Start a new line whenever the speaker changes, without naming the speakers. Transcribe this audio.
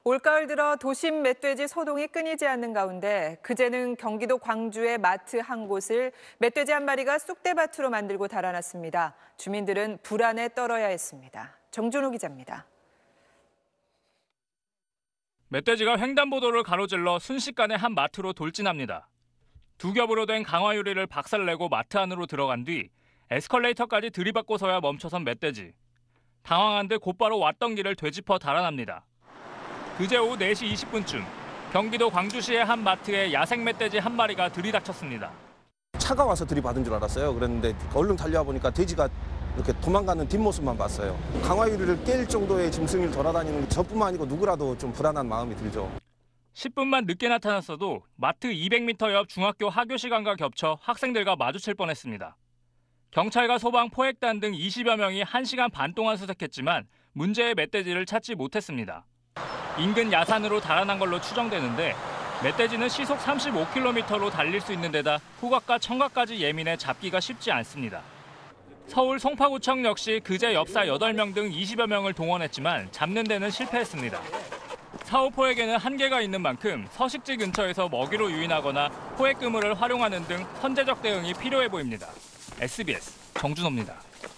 올가을 들어 도심 멧돼지 소동이 끊이지 않는 가운데 그제는 경기도 광주의 마트 한 곳을 멧돼지 한 마리가 쑥대밭으로 만들고 달아났습니다. 주민들은 불안에 떨어야 했습니다. 정준호 기자입니다.
멧돼지가 횡단보도를 가로질러 순식간에 한 마트로 돌진합니다. 두 겹으로 된 강화 유리를 박살내고 마트 안으로 들어간 뒤 에스컬레이터까지 들이받고서야 멈춰선 멧돼지. 당황한 듯 곧바로 왔던 길을 되짚어 달아납니다. 그제 오후 4시 20분쯤 경기도 광주시의 한 마트에 야생 멧돼지 한 마리가 들이닥쳤습니다.
차가 와서 들이받은 줄 알았어요. 그랬는데 얼른 달려와 보니까 돼지가 이렇게 도망가는 뒷모습만 봤어요. 강화유리를 깰 정도의 짐승이 돌아다니는 저뿐만 아니고 누구라도 좀 불안한 마음이 들죠.
10분만 늦게 나타났어도 마트 200m 옆 중학교 하교 시간과 겹쳐 학생들과 마주칠 뻔했습니다. 경찰과 소방, 포획단 등 20여 명이 1시간 반 동안 수색했지만 문제의 멧돼지를 찾지 못했습니다. 인근 야산으로 달아난 걸로 추정되는데 멧돼지는 시속 35km로 달릴 수 있는 데다 후각과 청각까지 예민해 잡기가 쉽지 않습니다. 서울 송파구청 역시 그제 엽사 8명 등 20여 명을 동원했지만 잡는 데는 실패했습니다. 사후포획에는 한계가 있는 만큼 서식지 근처에서 먹이로 유인하거나 포획 그물을 활용하는 등 선제적 대응이 필요해 보입니다. SBS 정준호입니다.